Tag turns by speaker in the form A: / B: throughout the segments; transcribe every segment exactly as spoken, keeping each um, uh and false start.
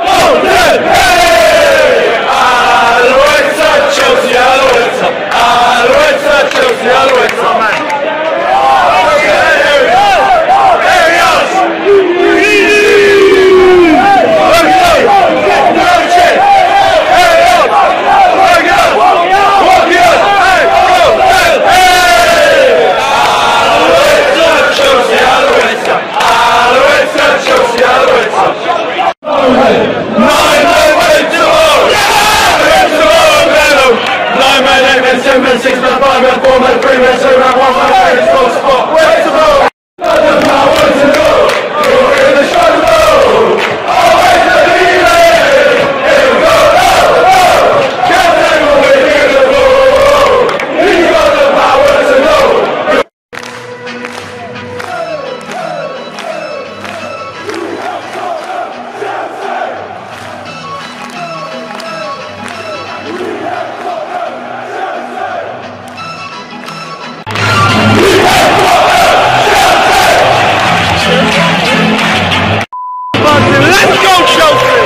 A: Six man, five man, four man, three man, two man, one man, it's full spot. Where's the ball? Doesn't matter what to do. You're in the show, go. Always the leader. Here we go, go, go. Can't take away here the ball. He's got the power to know.
B: Let's go, Chelsea!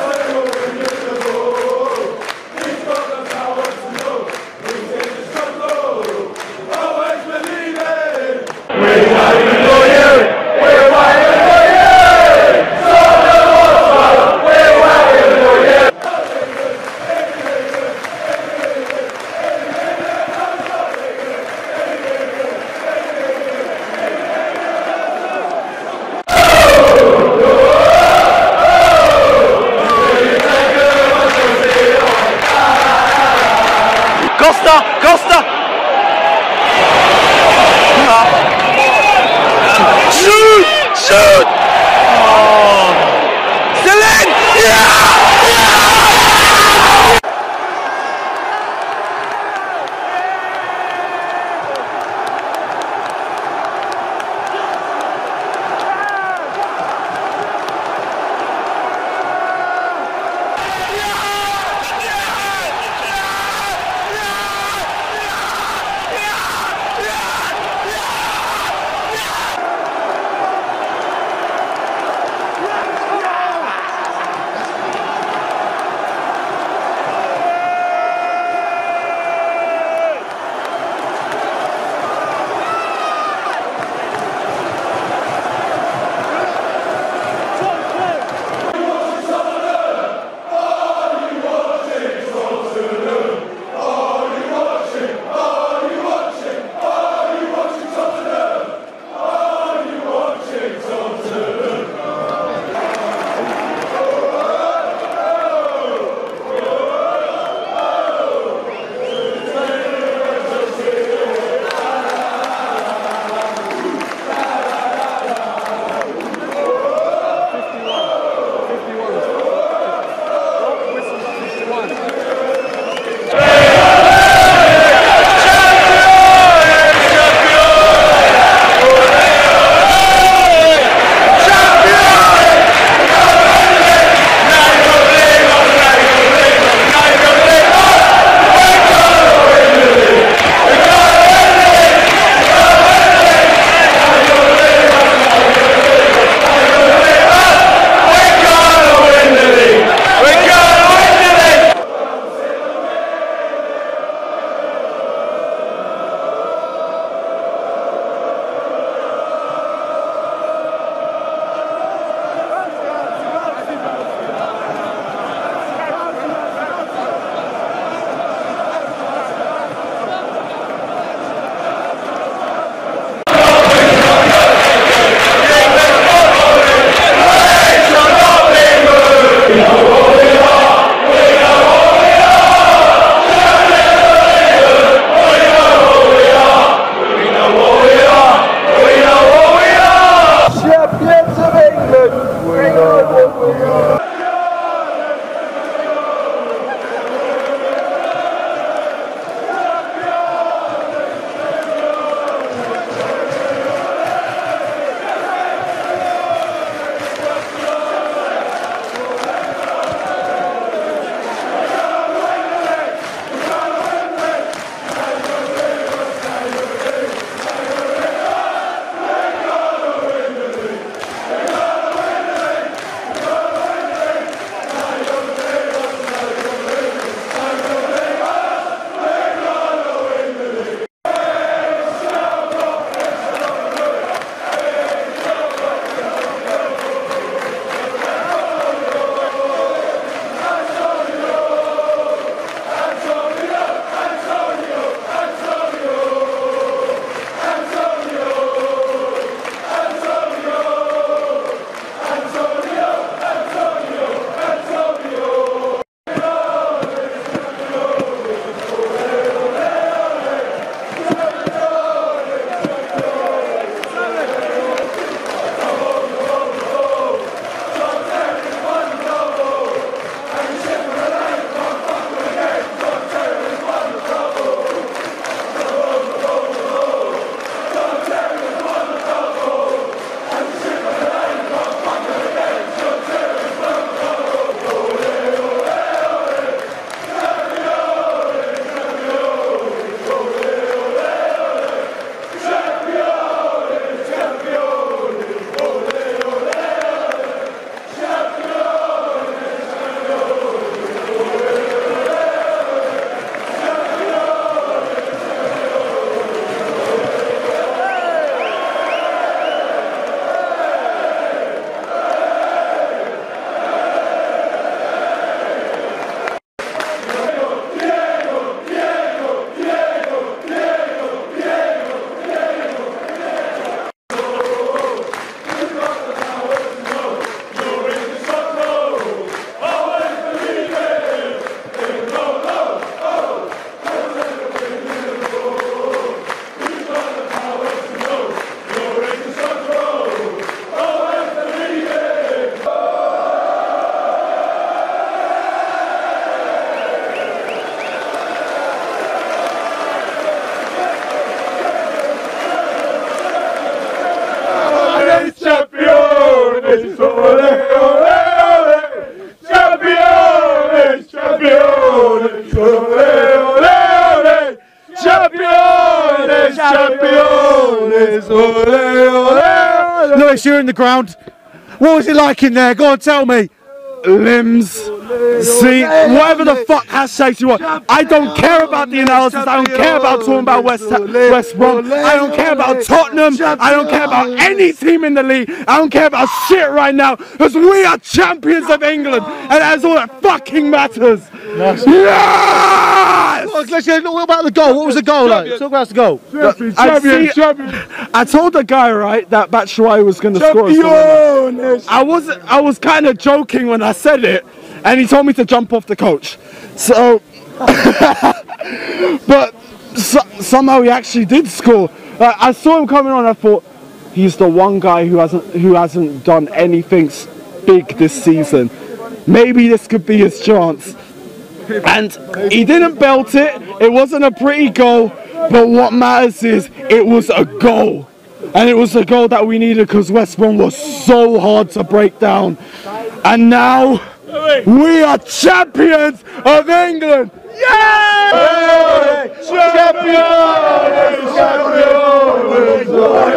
B: Costa! Costa! Shoot! Shoot! Oh. Celine! Yeah!
C: Chris, you're in the ground. What was it like in there? Go on, tell me.
D: Limbs, see, whatever the fuck hashtags you want. I don't care about the analysis. I don't care about talking about West West Brom. I don't care about Tottenham. I don't care about any team in the league. I don't care about shit right now because we are champions of England, and that's all that fucking matters. Yes!
C: What about the goal? What was the goal like? Talk about the goal.
D: Champion, champion, champion. I told the guy, right, that Batshuayi was going to score. I was I was kind of joking when I said it, and he told me to jump off the coach. So, but so, somehow he actually did score. Uh, I saw him coming on. I thought he's the one guy who hasn't who hasn't done anything big this season. Maybe this could be his chance. And he didn't belt it. It wasn't a pretty goal, but what matters is it was a goal. And it was a goal that we needed because West Brom was so hard to break down. And now we are champions of England. Yeah! Champions! Champions!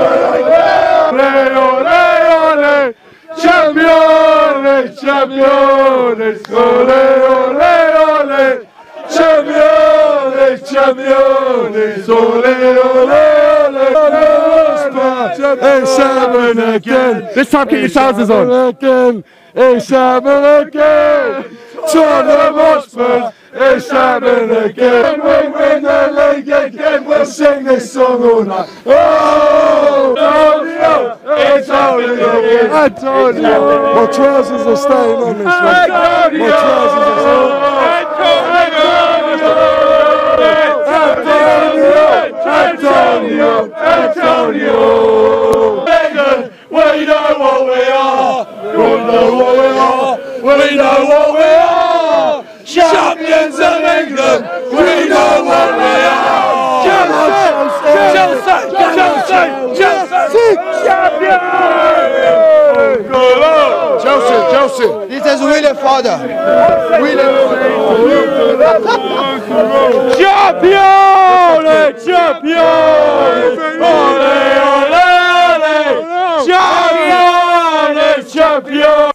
D: Champions! Champions! Champions! Champions! It's happening again. This time keep your trousers on. Again. It's happening again. Tottenham Hotspur. It's happening again. We win the league again. We'll sing this song all night. Oh, Antonio! It's happening again. Antonio! My trousers are staying on this one. My trousers are staying on. Antonio! Antonio! England, we know what we are. We know what we are. We know what we are. Champions of England. We know what we are. Chelsea! Chelsea! Chelsea! Chelsea! Champions!
C: Chelsea, Chelsea. This is William Father. William.
D: Champion! Champion! Ole, ole, ole! Champion! Champion!